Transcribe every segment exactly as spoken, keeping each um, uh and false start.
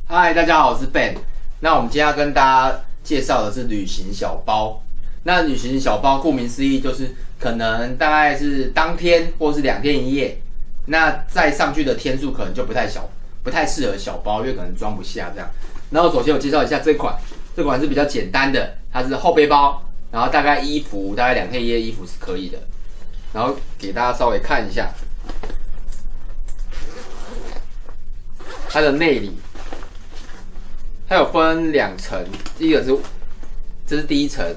嗨，大家好，我是 Ben。那我们今天要跟大家介绍的是旅行小包。那旅行小包顾名思义就是可能大概是当天或是两天一夜，那再上去的天数可能就不太小，不太适合小包，因为可能装不下这样。然后首先我介绍一下这款，这款是比较简单的，它是后背包，然后大概衣服大概两天一夜衣服是可以的。然后给大家稍微看一下它的内里。它有分两层，第一个是，这是第一层，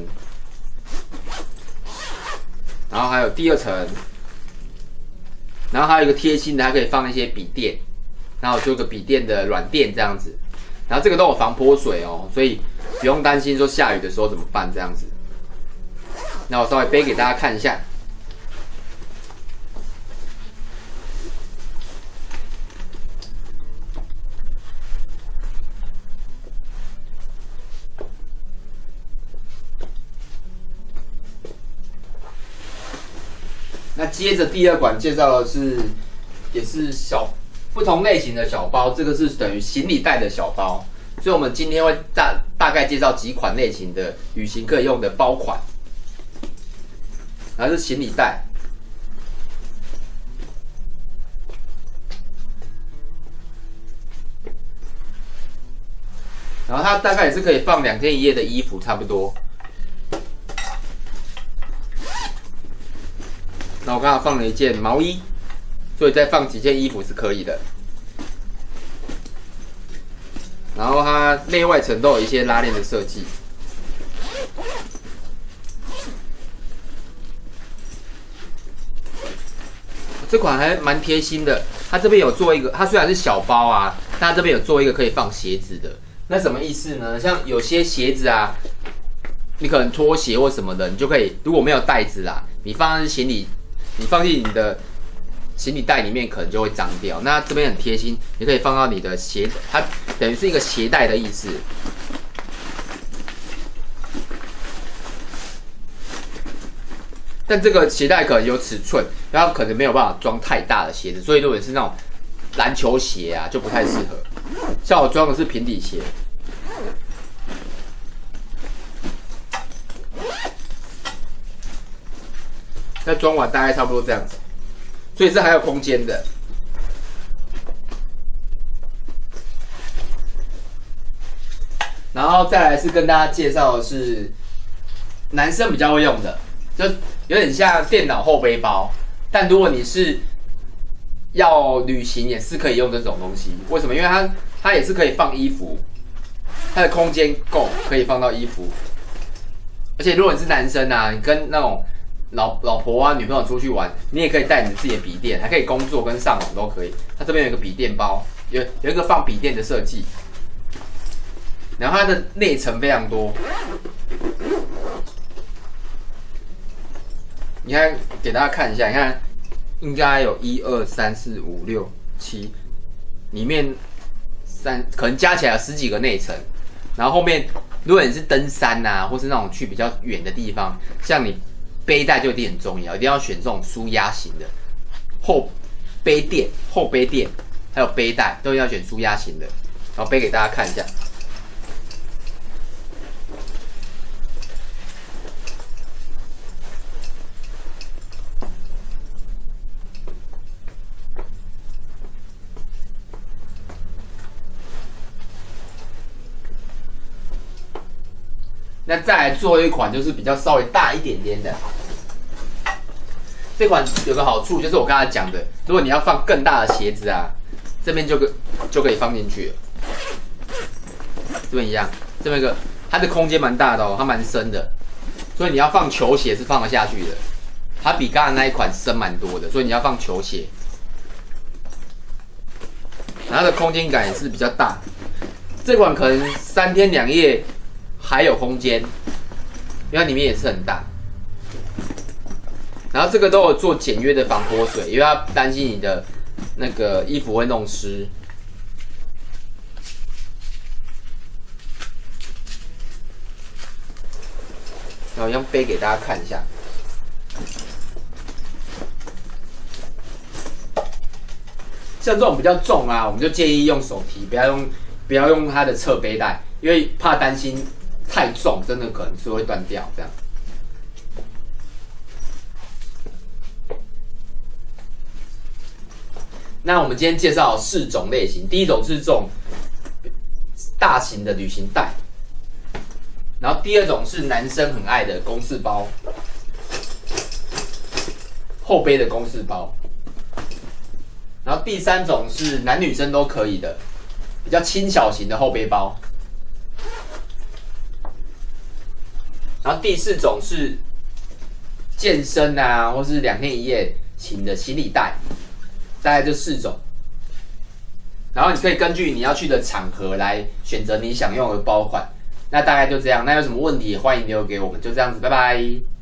然后还有第二层，然后还有一个贴心的，还可以放一些笔垫，然后做个笔垫的软垫这样子，然后这个都有防泼水哦，所以不用担心说下雨的时候怎么办这样子。那我稍微背给大家看一下。那接着第二款介绍的是，也是小不同类型的小包，这个是等于行李袋的小包，所以我们今天会大大概介绍几款类型的旅行可以用的包款，然后是行李袋，然后它大概也是可以放两天一夜的衣服，差不多。那我刚好放了一件毛衣，所以再放几件衣服是可以的。然后它内外层都有一些拉链的设计。这款还蛮贴心的，它这边有做一个，它虽然是小包啊，但它这边有做一个可以放鞋子的。那什么意思呢？像有些鞋子啊，你可能拖鞋或什么的，你就可以，如果没有袋子啦，你放在行李。你放进你的行李袋里面，可能就会脏掉。那这边很贴心，你可以放到你的鞋，它等于是一个鞋带的意思。但这个鞋带可能有尺寸，然后可能没有办法装太大的鞋子，所以如果是那种篮球鞋啊，就不太适合。像我装的是平底鞋。那装完大概差不多这样子，所以这还有空间的。然后再来是跟大家介绍的是男生比较会用的，就有点像电脑后背包，但如果你是要旅行也是可以用这种东西。为什么？因为它它也是可以放衣服，它的空间够，可以放到衣服。而且如果你是男生啊，你跟那种老老婆啊、女朋友出去玩，你也可以带你自己的笔电，还可以工作跟上网都可以。它这边有一个笔电包，有有一个放笔电的设计，然后它的内层非常多。你看，给大家看一下，你看，应该有一二三四五六七，里面三可能加起来有十几个内层，然后后面如果你是登山啊，或是那种去比较远的地方，像你。背带就一定很重要，一定要选这种舒压型的后背垫、后背垫，还有背带都要选舒压型的。然后背给大家看一下，那再来做一款就是比较稍微大一点点的。这款有个好处就是我刚才讲的，如果你要放更大的鞋子啊，这边就可就可以放进去了。这边一样，这边一个它的空间蛮大的哦，它蛮深的，所以你要放球鞋是放得下去的。它比刚才那一款深蛮多的，所以你要放球鞋，它的空间感也是比较大。这款可能三天两夜还有空间，因为它里面也是很大。然后这个都有做简约的防泼水，因为它担心你的那个衣服会弄湿。然后用背给大家看一下。像这种比较重啊，我们就建议用手提，不要用不要用它的侧背带，因为怕担心太重，真的可能是会断掉这样。那我们今天介绍四种类型，第一种是这种大型的旅行袋，然后第二种是男生很爱的公事包，后背的公事包，然后第三种是男女生都可以的，比较轻小型的后背包，然后第四种是健身啊，或是两天一夜型的行李袋。大概这四种，然后你可以根据你要去的场合来选择你想用的包款。那大概就这样，那有什么问题欢迎留给我们，就这样子，拜拜。